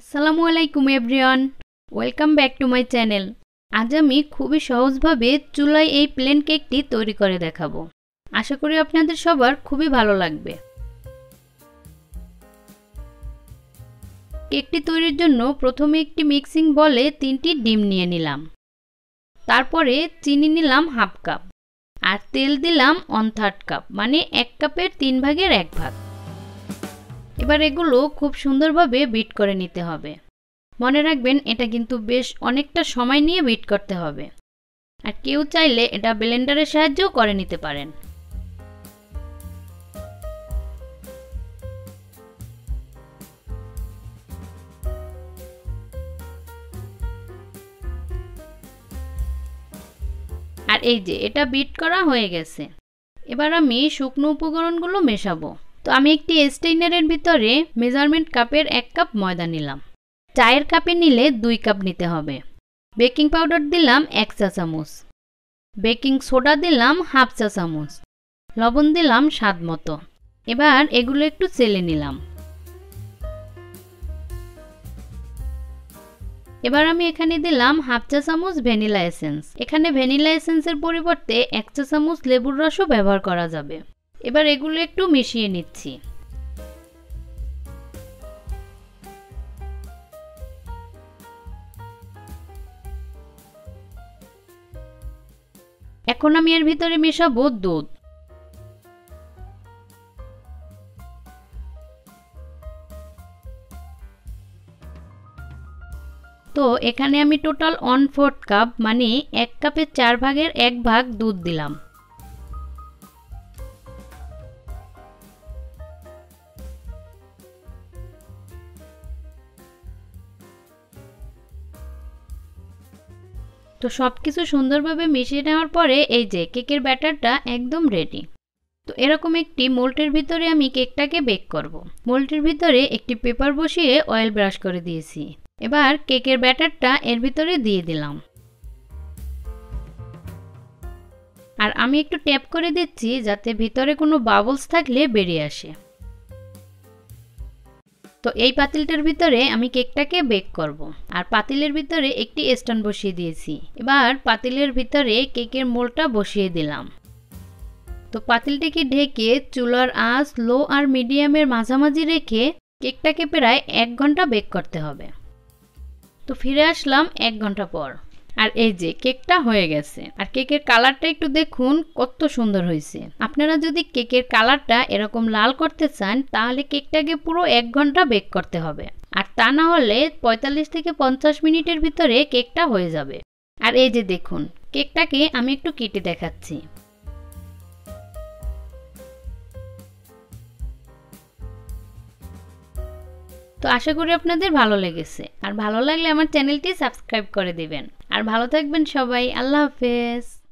আসসালামু আলাইকুম everyone, welcome back to my channel. আজ আমি খুবই সহজভাবে চুলায় এই প্লেন কেকটি তৈরি করে দেখাবো। আশা করি আপনাদের সবার খুবই ভালো লাগবে। কেকটি তৈরির জন্য প্রথমে একটি মিক্সিং বলে 3টি ডিম নিয়ে নিলাম। তারপরে চিনি নিলাম হাফ কাপ আর তেল দিলাম 1/3 কাপ, মানে 1 কাপের 3 ভাগের 1 ভাগ। এবার এগুলো খুব সুন্দরভাবে বিট করে নিতে হবে। মনে রাখবেন এটা কিন্তু বেশ অনেকটা সময় নিয়ে বিট করতে হবে। আর কেউ চাইলে এটা ব্লেন্ডারের সাহায্যেও করে নিতে পারেন। আর এই যে এটা বিট করা হয়ে গেছে। এবার আমি শুকনো উপকরণগুলো মেশাবো। তো আমি একটি স্টেইনারের ভিতরে মেজারমেন্ট কাপের 1 কাপ ময়দা নিলাম। চায়ের কাপে নিলে 2 কাপ নিতে হবে। বেকিং পাউডার দিলাম 1 চা চামচ, বেকিং সোডা দিলাম হাফ চা চামচ, লবণ দিলাম স্বাদ মতো। এবার এগুলো একটু চেলে নিলাম। এবার আমি এখানে দিলাম হাফ চা চামচ ভ্যানিলা এসেন্স। এখানে ভ্যানিলা এসেন্সের পরিবর্তে 1 চা চামচ লেবুর রসও ব্যবহার করা যাবে। এবার এগুলো একটু মিশিয়ে নিচ্ছি। এখন আমি এর ভিতরে মেশাবো দুধ। তো এখানে আমি টোটাল 1/4 কাপ, মানে 1 কাপের 4 ভাগের 1 ভাগ দুধ দিলাম। তো সবকিছু সুন্দরভাবে মিশিয়ে নেওয়ার পরে এই যে কেকের ব্যাটারটা একদম রেডি। তো এরকম একটি মোল্ডের ভিতরে আমি কেকটাকে বেক করব। মোল্ডের ভিতরে একটি পেপার বসিয়ে অয়েল ব্রাশ করে দিয়েছি। এবার কেকের ব্যাটারটা এর ভিতরে দিয়ে দিলাম। আর আমি একটু ট্যাপ করে দিচ্ছি যাতে ভিতরে কোনো বাবলস থাকলে বেরিয়ে আসে। তো এই পাতিলটার ভিতরে আমি কেকটাকে বেক করব। আর পাতিলের ভিতরে একটি স্ট্যান্ড বসিয়ে দিয়েছি। এবার পাতিলের ভিতরে কেকের মোল্ডটা বসিয়ে দিলাম। তো পাতিলটাকে ঢেকে চুলার আঁচ লো আর মিডিয়ামের মাঝামাঝি রেখে কেকটাকে প্রায় 1 ঘন্টা বেক করতে হবে। তো ফিরে আসলাম 1 ঘন্টা পর। আর এই যে কেকটা হয়ে গেছে। আর কেকের কালারটা একটু দেখুন কত সুন্দর হয়েছে। আপনারা যদি কেকের কালারটা এরকম লাল করতে চান তাহলে কেকটাকে পুরো 1 ঘন্টা বেক করতে হবে। আর তা না হলে 45 থেকে 50 মিনিটের ভিতরে কেকটা হয়ে যাবে। আর এই যে দেখুন কেকটাকে আমি একটু কেটে দেখাচ্ছি। তো আশা করি আপনাদের ভালো লেগেছে। আর ভালো লাগলে আমার চ্যানেলটি সাবস্ক্রাইব করে দিবেন। আর ভালো থাকবেন সবাই। আল্লাহ হাফেজ।